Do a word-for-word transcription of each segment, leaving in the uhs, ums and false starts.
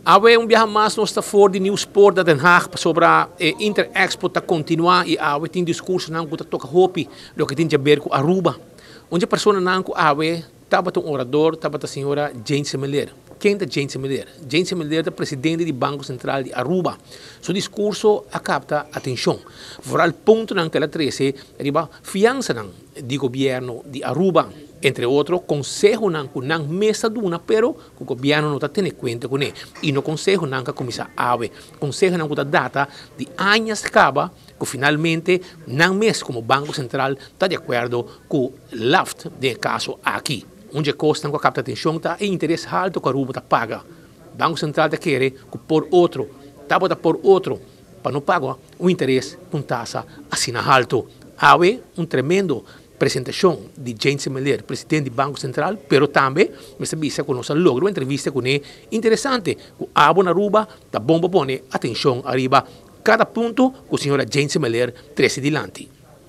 Awe um viaje mais nós está fora de Nieuwsport da Den Haag sobre a eh, Interexpo está continuar e awe tem discurso não que toca hopi lo que tem a ver com Aruba. Onde a pessoa não que awe estava um orador, estava a senhora Jane Semeler. Quem é Jane Semeler? Jane Semeler é presidente do Banco Central de Aruba. Seu discurso capta atenção. Fora o ponto que ela trece, arriba fiança do governo de Aruba. Entre outros, consejo não que não mesa duna, pero o governo não está tendo conta com ele. E no consejo não que começa a ver. Consejo não que data de anos acaba, que finalmente não mês como Banco Central está de acordo com o L A F T de caso aqui. Onde custa que capta atenção tá e interesse alto que a Aruba tá paga. Banco Central tá querer que por outro, tá bota por outro, para não pagar o interesse com taxa assim alto. Há um tremendo apresentação de Jane Semeler, presidente do Banco Central, pero também me sabia que nós logrou entrevista com ele interessante. O abo na Aruba tá bom para pôr atenção arriba cada ponto que a senhora Jane Semeler traz adiante.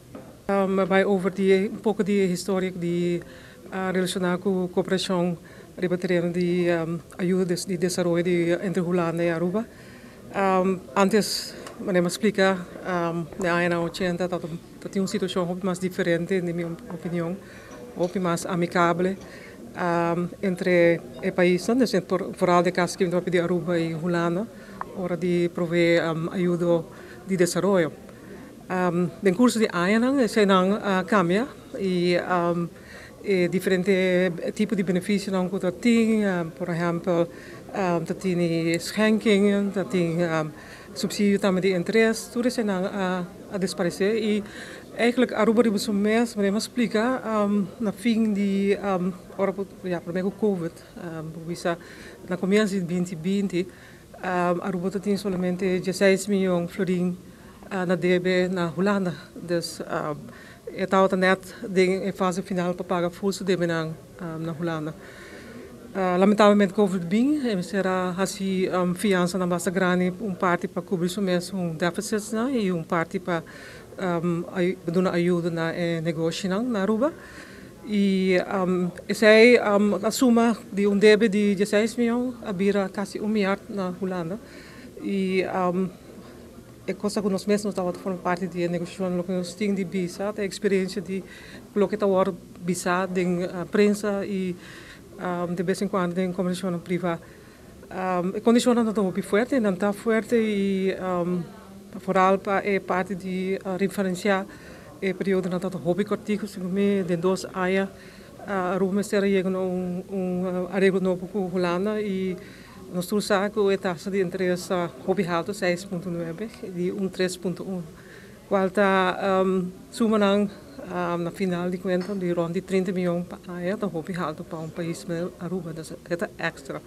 Um, vai over die um pouco de história de Uh, relacionado com a cooperação ribateirana de um, ajuda de, de desenvolvimento de, entre Holanda e Aruba. Um, antes, me explica, um, na anos oitenta, tinha uma situação muito mais diferente, na minha opinião, muito mais amigável um, entre os países, por, por além do caso que de Aruba e Holanda, hora de prover um, ajuda de desenvolvimento. Um, no curso de anos, se não uh, cambia e um, e diferente tipo de benefícios não que tem, um, por exemplo, um, dat tem schenkingen, dat tem um, subsídio também de interesse, tudo isso não a, a desaparecer e eigenlijk Aruba riba so mês, mas me explica um, na fim de um, ora ja, primeiro o Covid, um, visa na começo de vinte vinte, um, Aruba tem somente dezesseis milhões florim uh, na D B na Holanda, dus um, eu estava net em fase final para pagar full de na na Holanda. Uh, lamentavelmente Covid bem, será assim um, fiança na base grande, um parte para cobrir somente um déficit né, e um parte para um, dar ajuda na eh, negócio na, na Aruba. E um, essa um, a soma de um débito de dezesseis milhões, abira quase um milhar na Holanda. E um, é coisa que nós mesmos estávamos formando parte de negociação, o que nós tínhamos de visa, a experiência de colocar o visa de uh, prensa e um, de vez em quando em comunicação privada. Um, a condição não está muito forte, não está forte e um, vooral para é parte de uh, referenciar o período não está muito curto, segundo de dois anos, a Roma será chegando um um arreglo novo com a Holanda e nós trouxemos que a taxa de interesse hobby alto seis vírgula nove de um três vírgula um. Qual está um, sumando um, na final de conta de rond de trinta milhões para a é hobby alto para um país como Aruba, das é extra.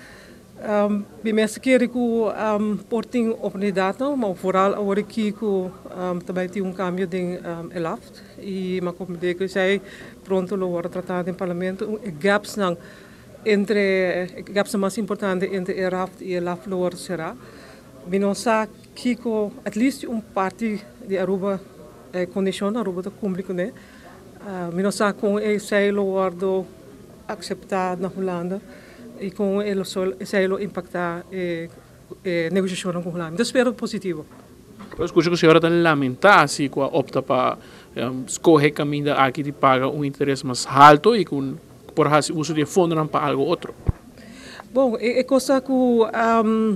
Um, bem mais que que um, portem oportunidade não, mas vooral agora que um, também tem um cambio de um, L A F T e mas como digo sei pronto lo agora tratado em parlamento gaps não entre gaps mais importante entre L A F T e L A F T será binosa que com at least um parte de Aruba é condição Aruba da público né binosa com esse lo guardo acceptado na Holanda e com ele esse lo impactar a negociação com a Holanda. Então espero positivo. Eu escuto que a senhora está lamentar se opta para um, escolher caminho aqui de pagar um interesse mais alto e com por fazer uso de fundo para algo outro. Bom, é, é coisa que um,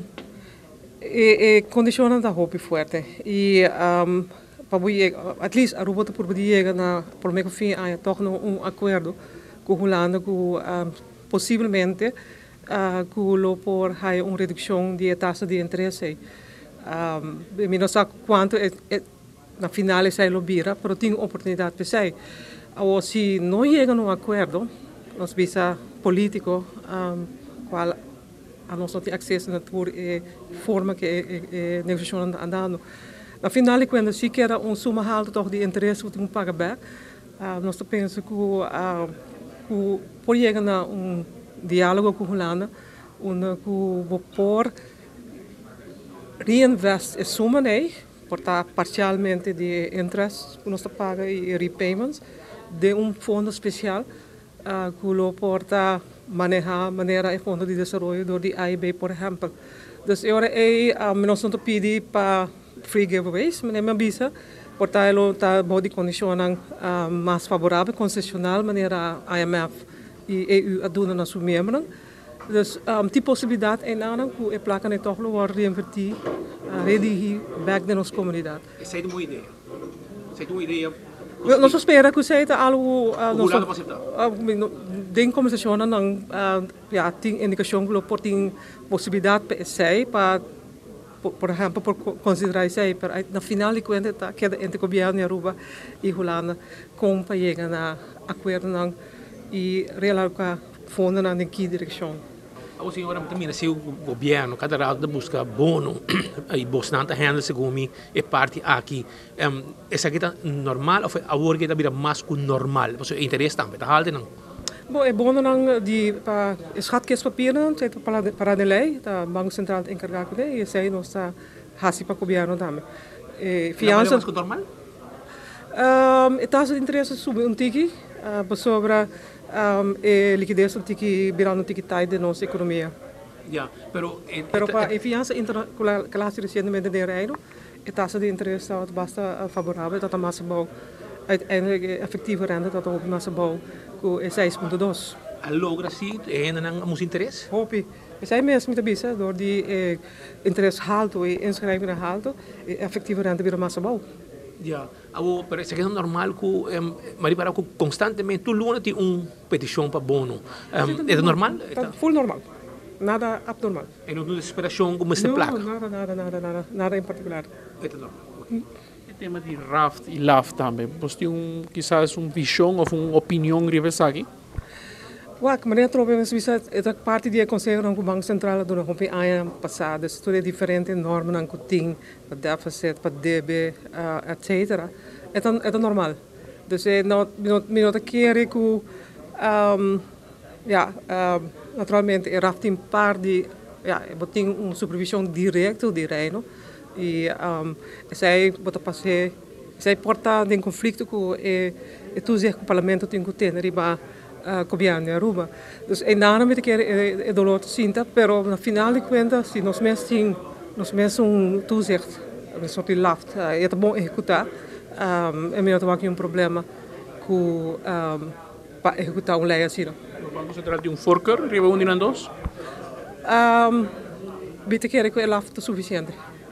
é, é condição da roupa forte e um, para at least a Aruba por poder na por meio fim a tornar um acordo com a Holanda que um, possivelmente uh, que lo por hai uma redução de taxa de interesse. Um, eu não sei quanto é, é, na final é lo bira, mas tem oportunidade para sei. Ou se não chega a um acordo, nós visa político, um, qual a nós não tem acesso na tour e forma que a negociação está andando. Na final, quando se quer um suma alta toch de interesse que um paga back, uh, nós pensamos que uh, que por chegar a um diálogo com a Holanda, onde que por reinvest a suma né, portar parcialmente de interesse que nós paga e repayments de um fundo especial uh, que lo porta manejar maneira e fundo de desenvolvimento door die A I B, por exemplo. Dus agora é um, nós não pedimos para free giveaways, mas é bisa, portanto, está boa de condiciones uh, mais favorável, concessional, maneira I M F e E U a doen naar zijn members. Dus um, die possibiliteit é nada que é placa ne toch lo reinvertir, uh, redirigir back de nossa comunidade. Essa é uma ideia. Essa é uma ideia. Nós esperamos que seja algo uh, Hoe laat was het dan? Den conversação não já tem indicação que por tem possibilidade para sei para por exemplo por considerar sei para na final de conta tá que entre governo e Aruba e Holanda com para chegar na acordo não e realocar fundo na em que direção. A senhora também se o governo cada lado busca bono e bastante handle segumi e parte aqui um, essa aqui tá normal ou a work que tá vira mais que normal você interesse também tá halde não. Bom, é bom não de para schatkistpapieren, c'est para para de lei, da Banco Central encarregado de e sei nós está hasi para governo também. E fiança Não é normal? Um, e taxa de interesse sube um tiki uh, sobre um, e liquidez um tiki virando um tiki tai de nossa economia. Ja, pero eh, Pero esta- para a fiança interclasse recentemente de reino, a taxa de interesse está bastante favorável, dat a massa bouw uiteindelijk effectieve rente dat op massa bouw é seis vírgula dois. a logra si e ainda não há interesse. Hopi, we zijn mensen met de bisa door die eh, interesse alto e inschrijvingen alto, e effectieve rente weer massa bouw. Ja, abo, pero isso aqui é normal que um, mas para que constantemente tu luna tem uma petição para bono. Um, é normal? Dat full normal. Nada abnormal. É não desesperação como se No, placa. nada, nada, nada, nada, nada em particular. É normal. O tema de raft e laft também. Você tem um, quizás uma visão ou uma opinião reversaqui? Wak, meneer Trobe, visa é parte do Conselho do Banco Central do ano passado. Isso tudo é diferente, normas não tem, para déficit, para D B, uh, et cetera. É é normal. Dus é não não não quer que um, ja, um, naturalmente é rafting par de ja, tem uma supervisão direta de reino e um, sai bota passar sai porta em conflito com é é tudo que o parlamento tem que ter riba Uh, governo de Aruba. Dus enorme que é, é dolor sinta, pero na final de contas, se nós mesmos temos nós mesmos um toezicht, een soort de laft, uh, é bom executar, um, é melhor ter aqui um problema com um, para executar um lei assim. O Banco Central tem um forker, riba um e dois? Um, Bita que é laft suficiente.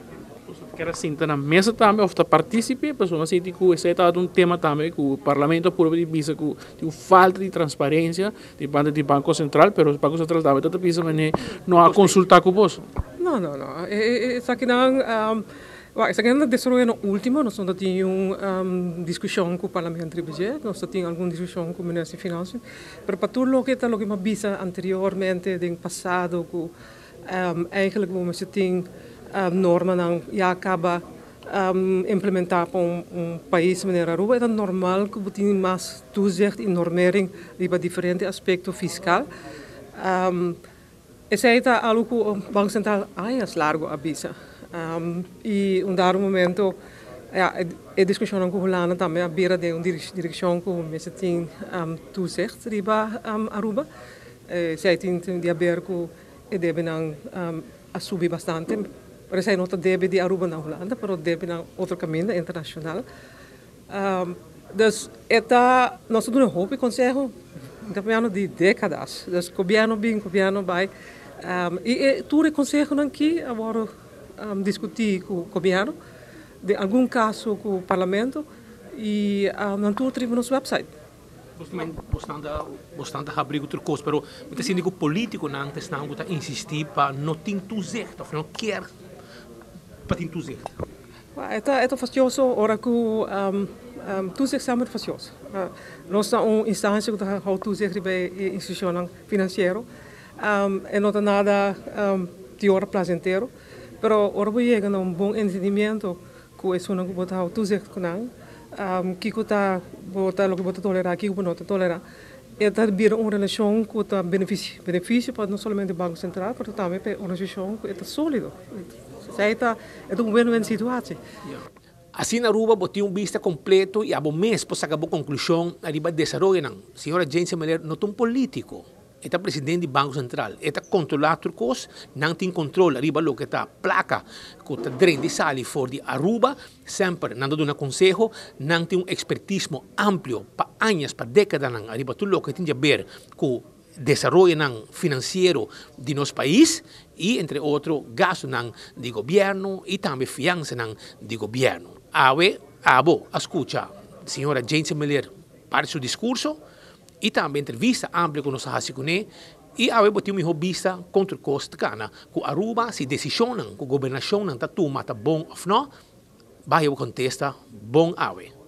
Quer sentar na mesa também, ou participe, a pessoa sente que esse é um tema também, que o parlamento pode dizer que tem falta de transparência de parte do Banco Central, mas o Banco Central também está pensando não há consultar com você. Não, não, não. Isso aqui não. Um, isso aqui não é desenvolvimento último. Nós não temos uma um, discussão com o Parlamento de Budget, nós temos alguma discussão com o Ministério de Finanças. Mas para tudo o que está, o que me visa anteriormente, no passado, que um, eigenlijk we têm um, norma não já acaba um, implementar para um, um país maneira Aruba, é normal que tem mais toezicht e normering para diferentes aspectos fiscal. Um, Essa é algo que o Banco Central anos largo avisa. Um, e um dado momento, ja, a discussão com o Holanda também, a beira de uma direção que o mesmo tem um, toezicht riba um, Aruba. Eh, Zij tem de haver que e deve não um, subir bastante. Mas zij não deve de Aruba na Holanda, mas deve na outro caminho internacional. Um, dus eta nós temos um hope conselho, caminhando de décadas. Dus governo bem, governo vai. Um, e, e tudo é conselho aqui agora um, discutir com o governo de algum caso com o parlamento e um, não tudo tribo no nosso website. Bastante, bastante abrigo outras coisas, mas muitas vezes o político não está insistir para não ter toezicht, ou não quer para ter toezicht. Eta eta fastioso ora que um, um, toezicht samen fastioso. Uh, nós temos uma instância que há toezicht bij instituição financeira. Um, e não tem nada um, de hora prazenteiro, pero ora vai chegar a um bom entendimento que é uma que botar toezicht com nós, um, que está botar lo que botar tolerar, que não tolerar. E está vir uma relação que está benefício benefício para não somente o Banco Central, mas também para uma relação que está sólida. Esta é uma win-win situação. Assim na Aruba, botei um vista completo e a bom mês para sacar a conclusão a riba desenvolvimento. Senhora Jane Semeler, não é um político, eta presidente do Banco Central, eta controlar turcos, não tem controle arriba lo que tá placa, que tá dentro de sali for de Aruba, sempre não dando um conselho, não tem um expertismo amplo para anos, para décadas, arriba tudo lo que tem a ver com desenvolvimento financeiro de nosso país e, entre outros, gasto de governo e também fiança de governo. Awe, abo, escuta, senhora Jane Miller, para seu discurso, e também entrevista ampla com nossa Hassikune, e awe botiu uma vista contra o custo cana, que Aruba se decisão, que a governação está tomando bom ou não, vai eu contesta bom awe.